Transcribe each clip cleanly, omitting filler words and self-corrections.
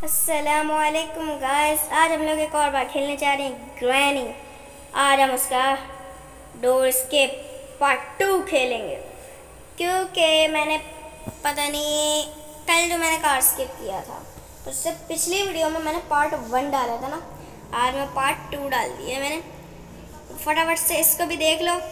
अस्सलामुअलैकुम गाइस। आज हम लोग एक और बार खेलने जा रहे हैं ग्रैनी। आज हम उसका डोर स्केप पार्ट 2 खेलेंगे, क्योंकि मैंने पता नहीं कल जो मैंने कार स्केप किया था उससे पिछली वीडियो में मैंने पार्ट 1 डाला था ना, आज मैं पार्ट 2 डाल दिया मैंने। फटाफट से इसको भी देख लो।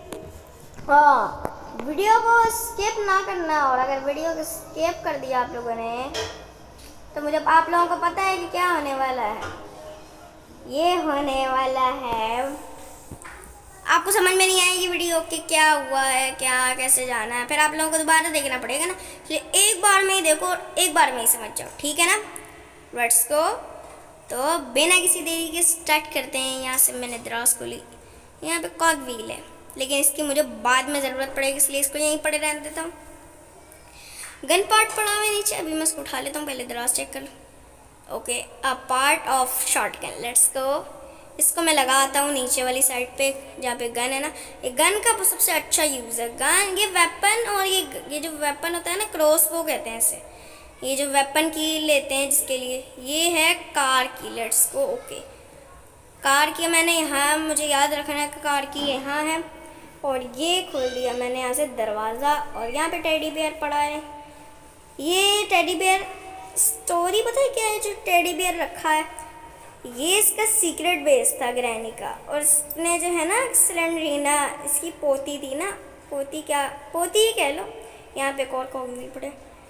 हाँ, वीडियो को स्किप ना करना, और अगर वीडियो को स्किप कर दिया आप लोगों ने तो मुझे आप लोगों को पता है कि क्या होने वाला है। ये होने वाला है, आपको समझ में नहीं आएगी वीडियो कि क्या हुआ है, क्या कैसे जाना है, फिर आप लोगों को दोबारा देखना पड़ेगा ना। इसलिए एक बार में ही देखो, एक बार में ही समझ जाओ, ठीक है ना। Let's go. तो बिना किसी देरी के स्टार्ट करते हैं। यहाँ से मैंने दराज को ली, यहाँ पे कॉक व्हील है, लेकिन इसकी मुझे बाद में ज़रूरत पड़ेगी, इसलिए इसको यहीं पड़े रहने देता हूँ। गन पार्ट पड़ा हुआ है नीचे, अभी मैं इसको उठा लेता हूँ, पहले दराज चेक कर लो। Okay, a part of shotgun, let's go. इसको मैं लगाता हूँ नीचे वाली साइड पे जहाँ पे गन है ना। ये गन का सबसे अच्छा यूज़ है, गन ये वेपन, और ये जो वेपन होता है ना, क्रॉसबो कहते हैं इसे। ये जो वेपन की लेते हैं जिसके लिए, ये है कार की। Let's go. ओके, कार की मैंने यहाँ, मुझे याद रखना है कि कार की यहाँ है। और ये खोल दिया मैंने यहाँ से दरवाज़ा, और यहाँ पे टेडी बियर पड़ा है। ये टेडी बियर स्टोरी पता है क्या है? जो टेडी बियर रखा है ये इसका सीक्रेट बेस था ग्रैनी का, और इसने जो है ना स्लेंडरीना इसकी पोती थी ना, पोती क्या, पोती ही कह लो। यहाँ पे एक और कॉगी पड़े,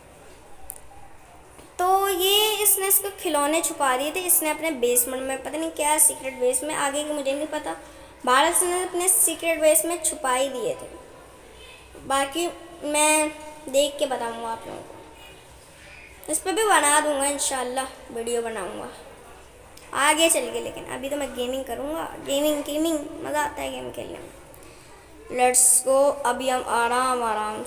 तो ये इसने इसको खिलौने छुपा दिए थे इसने अपने बेसमेंट में, पता नहीं क्या सीक्रेट बेस में, आगे की मुझे नहीं पता। भारत ने अपने सीक्रेट बेस में छुपा ही दिए थे, बाकी मैं देख के बताऊँगा आप लोगों को। इस पर भी बना दूंगा इंशाल्लाह, वीडियो बनाऊंगा आगे चल के, लेकिन अभी तो मैं गेमिंग करूंगा। गेमिंग मज़ा आता है गेम खेलने में। Let's go. अभी हम आराम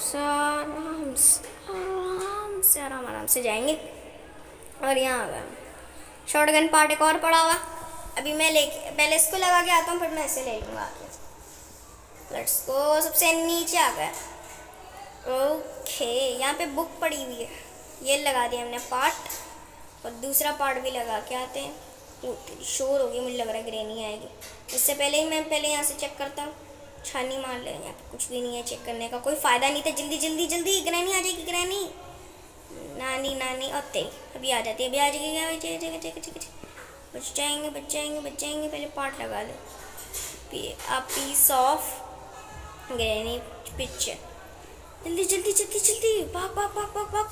से जाएंगे, और यहाँ आ गया शॉर्ट गन पार्ट एक और पड़ा हुआ। अभी मैं लेके पहले इसको लगा के आता हूँ, फिर मैं इसे ले लूँगा आगे। Let's go. सबसे नीचे आ गया। ओके, यहाँ पे बुक पड़ी हुई है, ये लगा दिया हमने पार्ट, और दूसरा पार्ट भी लगा के आते हैं। शोर होगी, मुझे लग रहा है ग्रैनी आएगी। इससे पहले ही मैं पहले यहाँ से चेक करता हूँ, छानी मार ले। यहाँ पे कुछ भी नहीं है, चेक करने का कोई फ़ायदा नहीं था। जल्दी ग्रैनी आ जाएगी, ग्रैनी नानी और तेरी अभी आ जाती है, अभी आ जाएगी। बच जाएंगे। पहले पार्ट लगा लो। Piece of granny picture. जल्दी भाग।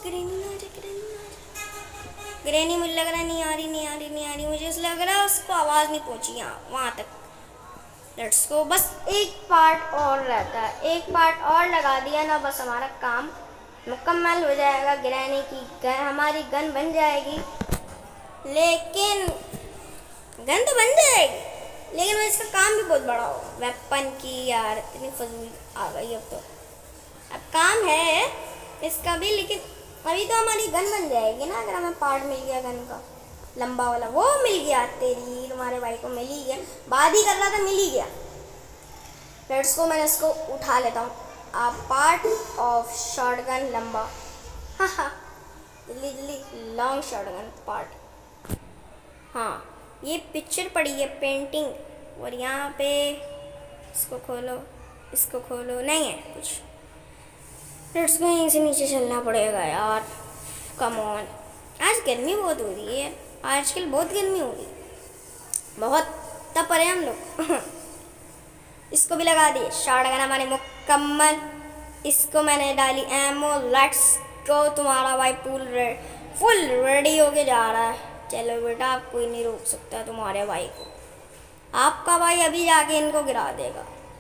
ग्रैनी मुझे लग रहा है नहीं आ रही। मुझे ऐसा लग रहा है उसको आवाज़ नहीं पहुंची यहाँ वहाँ तक। Let's go. बस एक पार्ट और रहता है, एक पार्ट और लगा दिया ना, बस हमारा काम मुकम्मल हो जाएगा। ग्रैनी की हमारी गन बन जाएगी, लेकिन गन तो बन जाएगी, लेकिन इसका काम भी बहुत बड़ा होगा। वेपन की यार इतनी फजूल आ गई अब काम है इसका भी, लेकिन अभी तो हमारी गन बन जाएगी ना। अगर हमें पार्ट मिल गया गन का लंबा वाला, वो मिल गया, तेरी तुम्हारे भाई को मिल ही गया, बात ही कर रहा था, मिल ही गया। लेट्स को, मैंने इसको उठा लेता हूँ। आ पार्ट ऑफ शॉटगन लंबा, हाँ जल्दी लॉन्ग शॉटगन पार्ट। हाँ, ये पिक्चर पड़ी है, पेंटिंग, और यहाँ पे इसको खोलो, नहीं है कुछ। लेट्स गो, यहीं से नीचे चलना पड़ेगा यार, कम ऑन। आज गर्मी बहुत हो रही है, आजकल बहुत गर्मी हो रही है, बहुत तप रहे हम लोग। इसको भी लगा दिए, शॉटगन हमारी मुकम्मल। इसको मैंने डाली एमो। Let's go. तुम्हारा भाई फुल रेडी होके जा रहा है। चलो बेटा, आप कोई नहीं रोक सकता तुम्हारे भाई को, आपका भाई अभी जाके इनको गिरा देगा।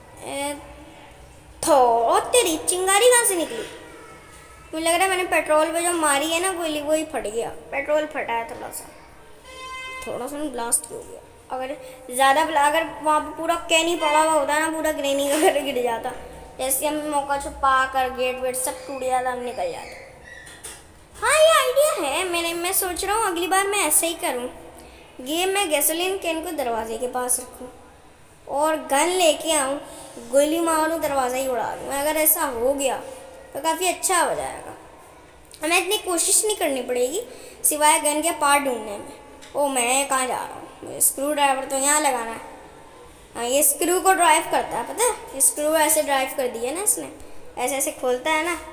थोड़ा तेरी चिंगारी कहाँ से निकली? मुझे लग रहा है मैंने पेट्रोल पे जो मारी है ना गोली, वही फट गया, पेट्रोल फटा है थोड़ा सा ब्लास्ट हो गया। अगर ज़्यादा अगर वहाँ पर पूरा कैनी पड़ा हुआ होता ना, पूरा ग्रैनी का घर गिर जाता। जैसे हम मौका छुपा कर गेट वेट सब टूट जाता, हम निकल जाते। हाँ, ये आइडिया है, मैं सोच रहा हूँ अगली बार मैं ऐसे ही करूँ। ये मैं गैसोलीन कैन को दरवाजे के पास रखूँ और गन लेके आऊँ, गोली मारूँ, दरवाज़ा ही उड़ा दूँ। अगर ऐसा हो गया तो काफ़ी अच्छा हो जाएगा, हमें इतनी कोशिश नहीं करनी पड़ेगी, सिवाय गन के पार्ट ढूंढने में। ओ मैं कहाँ जा रहा हूँ, मुझे स्क्रू ड्राइवर तो यहाँ लगाना है। हाँ ये स्क्रू को ड्राइव करता है, पता है, ये स्क्रू ऐसे ड्राइव कर दिया ना इसने, ऐसे ऐसे खोलता है ना,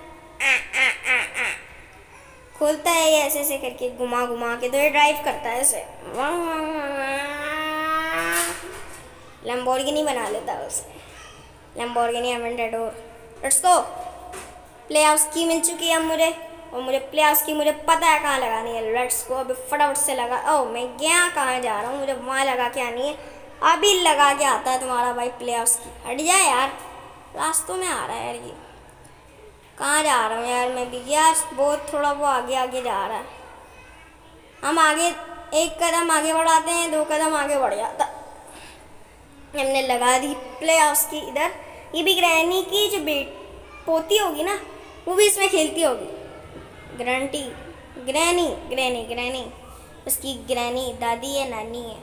खोलता है ये ऐसे ऐसे करके घुमा घुमा के, तो ये ड्राइव करता है ऐसे। लैम्बोर्गिनी बना लेता है उसे, Lamborghini Aventador. Let's go, play house की मिल चुकी है मुझे, और मुझे प्ले हाउस की मुझे पता है कहाँ लगानी है। लेट्स गो, अभी फटाफट से लगा। ओ मैं गया कहाँ जा रहा हूँ, मुझे वहाँ लगा के आनी है। अभी लगा के आता है तुम्हारा भाई प्ले हाउस की। हट जाए यार, रास्तों में आ रहा है यार, ये कहाँ जा रहा हूँ यार मैं भी यार, बहुत थोड़ा वो आगे आगे जा रहा है। हम आगे एक कदम आगे बढ़ाते हैं, 2 कदम आगे बढ़ जाता। हमने लगा दी प्ले हाउस की इधर। ये भी ग्रैनी की जो पोती होगी ना, वो भी इसमें खेलती होगी। ग्रैनी ग्रैनी ग्रैनी, उसकी ग्रैनी दादी है, नानी है।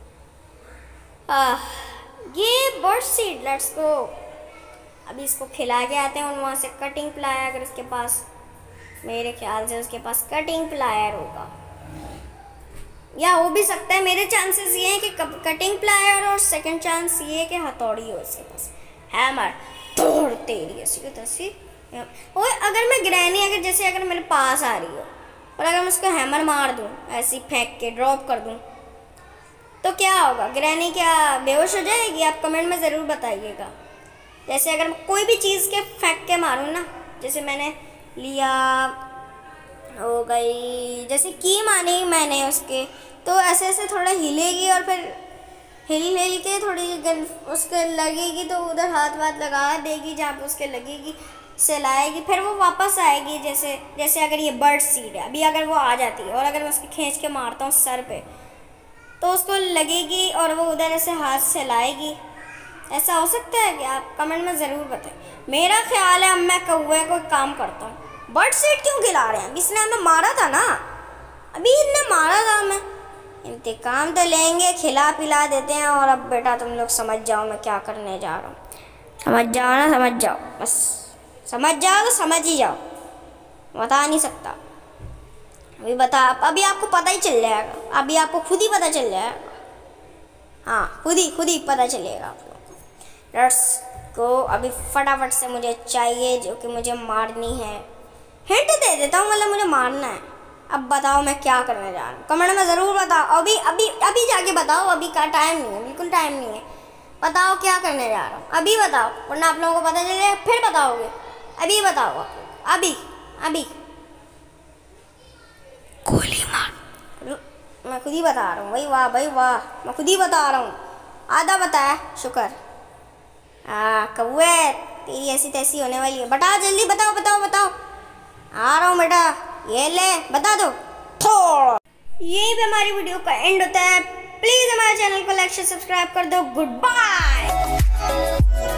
ये बर्ड सीड, लेट्स गो। अभी इसको खिला के आते हैं, और वहाँ से कटिंग प्लायर, अगर उसके पास, मेरे ख्याल से उसके पास कटिंग प्लायर होगा, या हो भी सकता है। मेरे चांसेस ये हैं कि कटिंग प्लायर, और सेकंड चांस ये है कि हथौड़ी हो इसके पास, हैमर, तोड़ तेरी ऐसी की तैसी। और अगर मैं ग्रैनी, अगर जैसे अगर मेरे पास आ रही हो, और अगर मैं उसको हैमर मार दूँ, ऐसी फेंक के ड्रॉप कर दूँ, तो क्या होगा? ग्रैनी क्या बेहोश हो जाएगी? आप कमेंट में ज़रूर बताइएगा। जैसे अगर कोई भी चीज़ के फेंक के मारूँ ना, जैसे मैंने लिया, हो गई, जैसे की मानी मैंने उसके, तो ऐसे ऐसे थोड़ा हिलेगी, और फिर हिल के थोड़ी उसके लगेगी, तो उधर हाथ वाथ लगा देगी जहाँ पे उसके लगेगी, सहलाएगी, फिर वो वापस आएगी। जैसे अगर ये बर्ड सीड है, अभी अगर वो आ जाती है, और अगर मैं उसके खींच के मारता हूँ सर पे, तो उसको लगेगी और वो उधर ऐसे हाथ सहलाएगी। ऐसा हो सकता है कि आप कमेंट में ज़रूर बताएं। मेरा ख्याल है अब मैं कौवे को काम करता हूँ। बर्ड सीड क्यों खिला रहे हैं? अभी इसने हमें मारा था ना, अभी इनने मारा था हमें। इंतकाम तो लेंगे, खिला पिला देते हैं। और अब बेटा तुम लोग समझ जाओ मैं क्या करने जा रहा हूँ। समझ जाओ ना, समझ जाओ, बस समझ जाओ तो समझ ही जाओ, बता नहीं सकता। अभी आपको पता ही चल जाएगा, अभी आपको खुद ही पता चल जाएगा। हाँ, खुद ही पता चलेगा आप लोगों को। लेट्स गो, अभी फटाफट से मुझे चाहिए जो कि मुझे मारनी है। हिंट दे देता हूँ, मतलब मुझे मारना है। अब बताओ मैं क्या करने जा रहा हूँ, कमेंट में ज़रूर बताओ। अभी जाके बताओ, अभी का टाइम नहीं है, बिल्कुल टाइम नहीं है। बताओ क्या करने जा रहा हूँ, अभी बताओ, वरना आप लोगों को पता चल जाएगा, फिर बताओगे। अभी बताओ, अभी गोली मार। मैं खुद ही बता रहा हूँ भाई, वाह भाई वाह, मैं खुद ही बता रहा हूँ। आधा बताया, शुक्र। कौवे तेरी ऐसी तैसी होने वाली है। बता जल्दी, बताओ। आ रहा हूँ बेटा, ये ले, बता दो। यही पे हमारी वीडियो का एंड होता है। प्लीज़ हमारे चैनल को लाइक शेयर सब्सक्राइब कर दो। Good bye.